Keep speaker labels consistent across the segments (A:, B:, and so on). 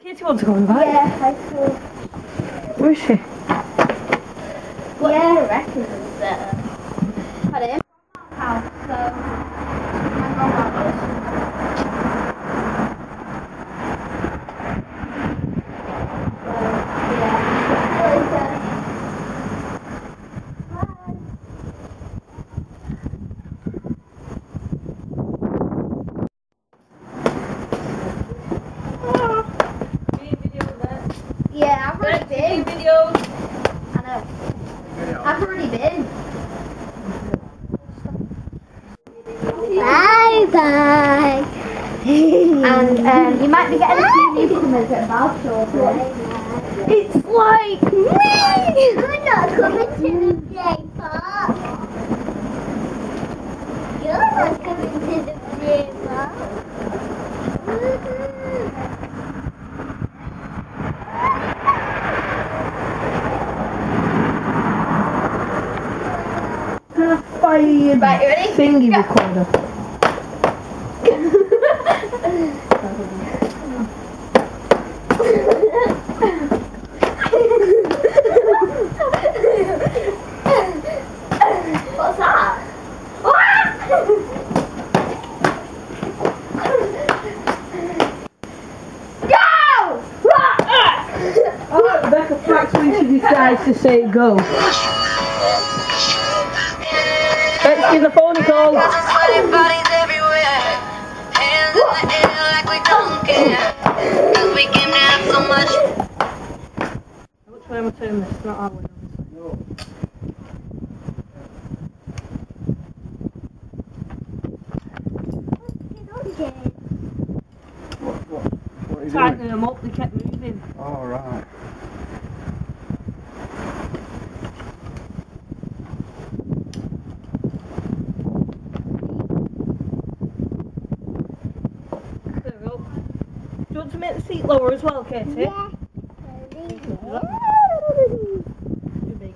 A: Katie wants to go on the bike?
B: Yeah, high school.
A: Where is she?
B: What do you reckon is better? Pardon? House, so my mum Yeah, I've already been.
A: Videos.
B: I know. I've already been. Bye bye. And you might be getting a few newcomers at Balshore. It's like me! You're not coming to the play park. You're not coming to the play park.
A: Right,
B: you ready?
A: Thingy recorder.
B: What's that? Go!
A: Oh, Rebecca Flax when she decides to say go. Let's give the phone a call.
C: Bodies everywhere, hands in the air like we don't care. 'Cause we came to have so much.
A: Which way am I turning this? Not our way, obviously.
D: What are you
A: Tightening
D: doing?
A: them up, they kept moving.
D: Oh, right.
A: There we go. Do you want to make the seat lower as well, Katie?
B: Yeah.
A: Too big.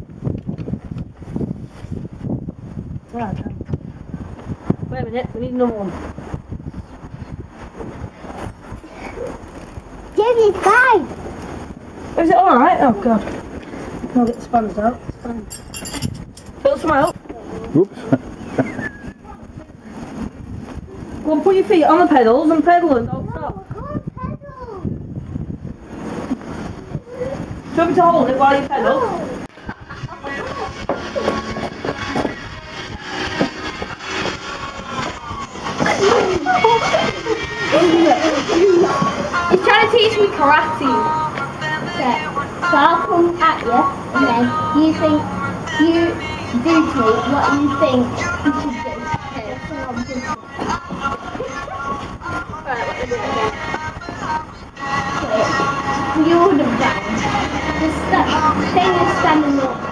A: Right, then. Wait a minute, we need another one.
B: Jimmy's fine.
A: Is it alright? Oh god. I'll get the spanners out. It's fine. Fill some out.
D: Oops.
A: Go and put your feet on the pedals and pedal and don't stop. Do you want me to hold it while you pedal?
B: He's trying to teach me karate. Okay. So I'll come at you, and then you do to me what you think you should do. Okay. Right, what is it again? Okay. You would have done. Just stay standing up.